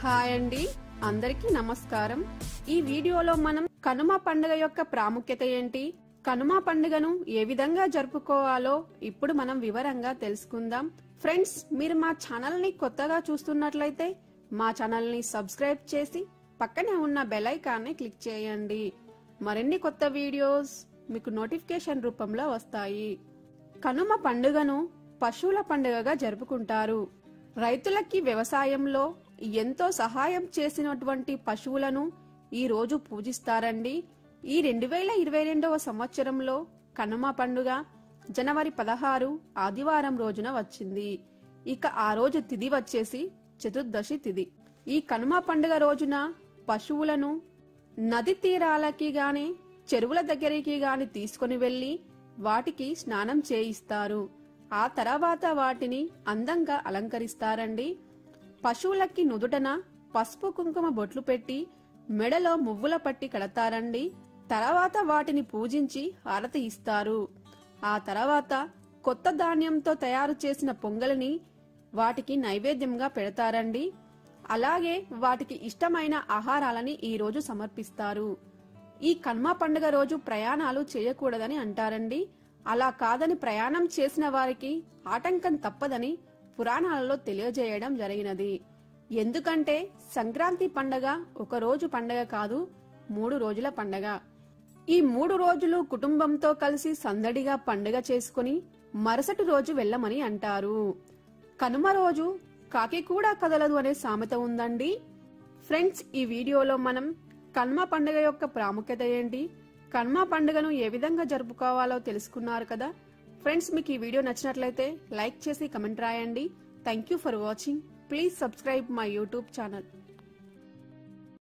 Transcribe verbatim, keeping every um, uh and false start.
Hi అండి, అందరికీ నమస్కారం. ఈ వీడియోలో మనం కనుమ పండుగ యొక్క ప్రాముఖ్యత ఏంటి, కనుమ పండుగను ఏ విధంగా జరుపుకోవాలో ఇప్పుడు మనం వివరంగా తెలుసుకుందాం. ఫ్రెండ్స్, మీరు మా ఛానల్ ని కొత్తగా చూస్తున్నట్లయితే మా ఛానల్ ని సబ్స్క్రైబ్ చేసి పక్కనే ఉన్న బెల్ ఐకాన్ ని క్లిక్ చేయండి. మరిన్ని కొత్త వీడియోస్ మీకు నోటిఫికేషన్ రూపంలో వస్తాయి. కనుమ పండుగను పశువుల పండుగగా జరుపుకుంటారు. రైతులకి వ్యవసాయంలో ఎంతో సహాయం చేసినటువంటి పశువులను ఈ రోజు పూజిస్తారండి. ఈ రెండు వేల ఇరవై రెండవ సంవత్సరంలో కనుమ పండుగ జనవరి పదహారు ఆదివారం రోజున వచ్చింది. ఇక ఆ రోజు తిథి వచ్చేసి చతుర్దశి తిథి. ఈ కనుమ పండుగ రోజున పశువులను నది తీరాలకి గాని చెరువుల దగ్గరికి గాని తీసుకుని వెళ్లి వాటికి స్నానం చేయిస్తారు. ఆ తర్వాత వాటిని అందంగా అలంకరిస్తారండి. పశువులకి నుదుటన పసుపు కుంకుమ బొట్లు పెట్టి మెడలో మువ్వుల పట్టి కడతారండి. తర్వాత వాటిని పూజించి హారతి ఇస్తారు. ఆ తర్వాత కొత్త ధాన్యంతో తయారు చేసిన పొంగలిని వాటికి నైవేద్యంగా పెడతారండి. అలాగే వాటికి ఇష్టమైన ఆహారాలని ఈ రోజు సమర్పిస్తారు. ఈ కనుమ పండుగ రోజు ప్రయాణాలు చేయకూడదని అంటారండి. అలా కాదని ప్రయాణం చేసిన వారికి ఆటంకం తప్పదని పురాణాలలో తెలియజేయడం జరిగినది. ఎందుకంటే సంక్రాంతి పండగ ఒక రోజు పండగ కాదు, మూడు రోజుల పండగ. ఈ మూడు రోజులు కుటుంబంతో కలిసి సందడిగా పండుగ చేసుకుని మరుసటి రోజు వెళ్ళమని అంటారు. కనుమ రోజు కాకి కూడా కదలదు అనే సామెత ఉందండి. ఫ్రెండ్స్, ఈ వీడియోలో మనం కనుమ పండుగ యొక్క ప్రాముఖ్యత ఏంటి, కనుమ పండుగను ఏ విధంగా జరుపుకోవాలో తెలుసుకున్నారు కదా. ఫ్రెండ్స్, మీకు ఈ వీడియో నచ్చినట్లయితే లైక్ చేసి కమెంట్ రాయండి. Thank you for watching. Please subscribe my YouTube channel.